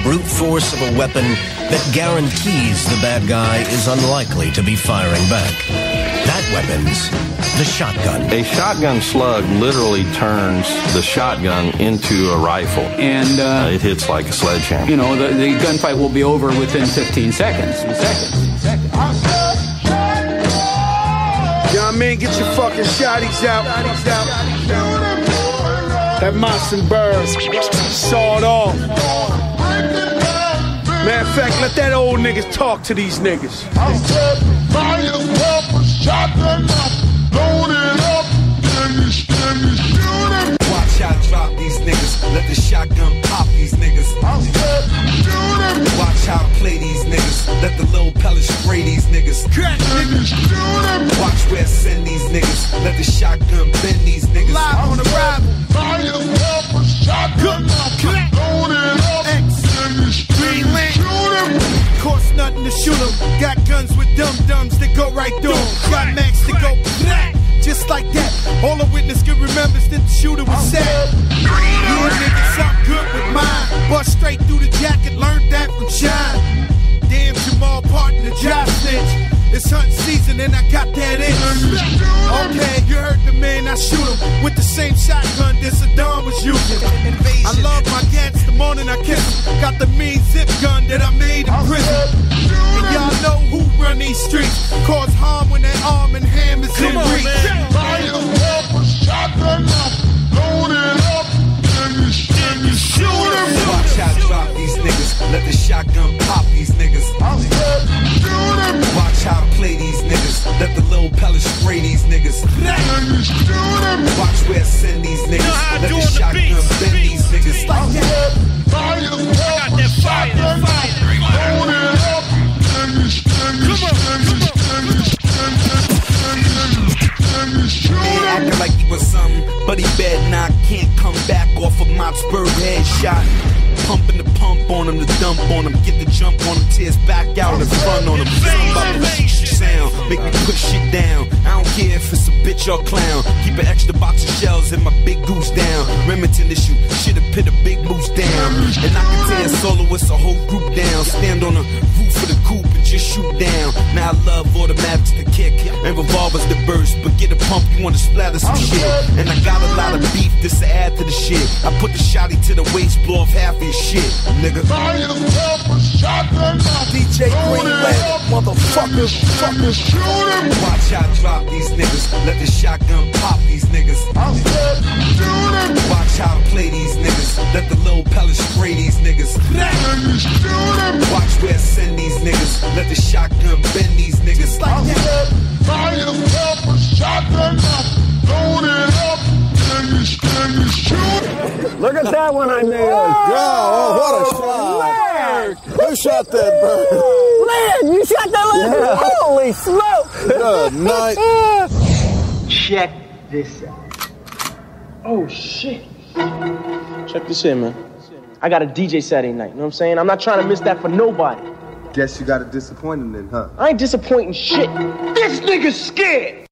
brute force of a weapon that guarantees the bad guy is unlikely to be firing back. That weapon's the shotgun. A shotgun slug literally turns the shotgun into a rifle. And it hits like a sledgehammer. You know, the gunfight will be over within 15 seconds. You know what I mean? Get your fucking shotties out. That Moss Bird, sawed off. Matter of fact, let that old niggas talk to these niggas. I said, buy yourself a shotgun, load it up, and you shoot him. Watch how I drop these niggas, let the shotgun pop these niggas. I said, shoot him. Watch how I play these niggas, let the little pellets spray these niggas. Crack, niggas, shoot him. Watch where I send these niggas, let the shotgun bend these niggas. Live on the ride. Buy yourself a shotgun, load it up, and you shoot him. Cost nothing to shoot 'em. Got guns with dum-dums that go right through 'em. Got max to go black, just like that. All a witness can remember is that the shooter was sad. You niggas, I'm good with mine. Bust straight through the jacket, learned that from Shine. Damn Jamal Parton, the job snitch. It's hunting season and I got that itch. Okay, you heard the man, I shoot him with the same shotgun that Saddam was using. I love my cats the morning I kiss them. Got the mean zip gun that I made in prison. And y'all know who run these streets. Cause harm when that arm and ham is in reach. Buy yourself a shotgun, load it up, and you shoot him. Watch how I drop these niggas, let the shotgun pop these niggas. I said, shoot him. Watch how I play these niggas, let the little pellets spray these niggas. And you shoot him. Watch where I send these niggas, let the shotgun bend these niggas. I said, buy yourself a shotgun, load it up, and you shoot him. Acting like he was something, but he bad now. Can't come back off of Mossberg headshot. Pumping the pump on him, the dump on him, get the jump on him, tears back out in front on him. Something about the sound, make me push shit down. I don't care if it's a bitch or clown. Keep an extra box of shells in my big goose down. Remington issue, should've put a big moose down. And I can tear soloists a whole group down. Stand on the roof of the coupe and just shoot down. Now I love automatics to kick and revolvers to burst. But get a pump, you wanna splatter some shit. And I got a lot of beef just to add to the shit. I put the shotty to the waist, blow off half his shit, nigga. Buy yourself a shotgun, DJ Greenland, motherfuckers, shoot him. Watch how I drop these niggas, let the shotgun pop these niggas. I said, shoot him. Watch how I play these niggas, let the little pellets spray these niggas. And you shoot him. Watch where I send these niggas, let the shotgun bend these niggas. I said, buy yourself a shotgun, load it up, and you shoot him. Look at that one I made. Oh, what a shot. Who shot that bird? Lynn, you shot that last Yeah. Holy smoke. Good night. Check this out. Oh, shit. Check this in, man. I got a DJ Saturday night, you know what I'm saying? I'm not trying to miss that for nobody. Guess you got to disappoint him then, huh? I ain't disappointing shit. This nigga's scared.